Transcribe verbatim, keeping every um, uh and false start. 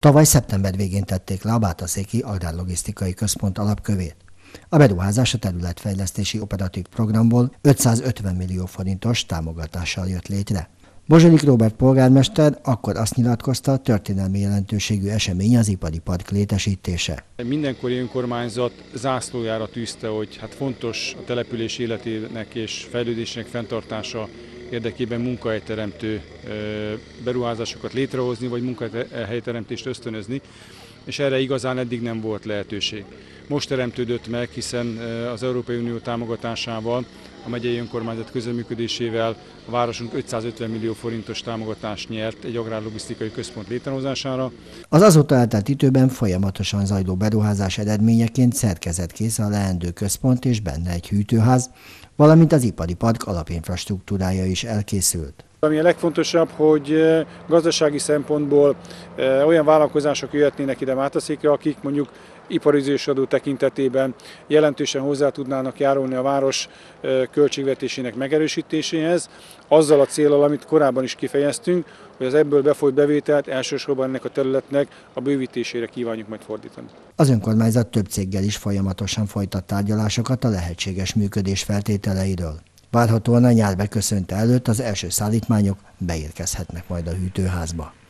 Tavaly szeptember végén tették le a Bátaszéki Agrárlogisztikai Központ alapkövét. A beruházás a területfejlesztési operatív programból ötszázötven millió forintos támogatással jött létre. Bozsolyik Róbert polgármester akkor azt nyilatkozta, történelmi jelentőségű esemény az ipari park létesítése. Mindenkori önkormányzat zászlójára tűzte, hogy hát fontos a település életének és fejlődésének fenntartása érdekében munkahelyteremtő beruházásokat létrehozni, vagy munkahelyteremtést ösztönözni, és erre igazán eddig nem volt lehetőség. Most teremtődött meg, hiszen az Európai Unió támogatásával, a megyei önkormányzat közreműködésével a városunk ötszázötven millió forintos támogatást nyert egy agrárlogisztikai központ létrehozására. Az azóta eltelt időben folyamatosan zajló beruházás eredményeként szerkezetkész a leendő központ és benne egy hűtőház, valamint az ipari park alapinfrastruktúrája is elkészült. Ami a legfontosabb, hogy gazdasági szempontból olyan vállalkozások jöhetnének ide Bátaszékre, akik mondjuk iparüzés adó tekintetében jelentősen hozzá tudnának járulni a város költségvetésének megerősítéséhez, azzal a céllal, amit korábban is kifejeztünk, hogy az ebből befolyt bevételt elsősorban ennek a területnek a bővítésére kívánjuk majd fordítani. Az önkormányzat több céggel is folyamatosan folytat tárgyalásokat a lehetséges működés feltételeiről. Várhatóan a nyár beköszönte előtt az első szállítmányok beérkezhetnek majd a hűtőházba.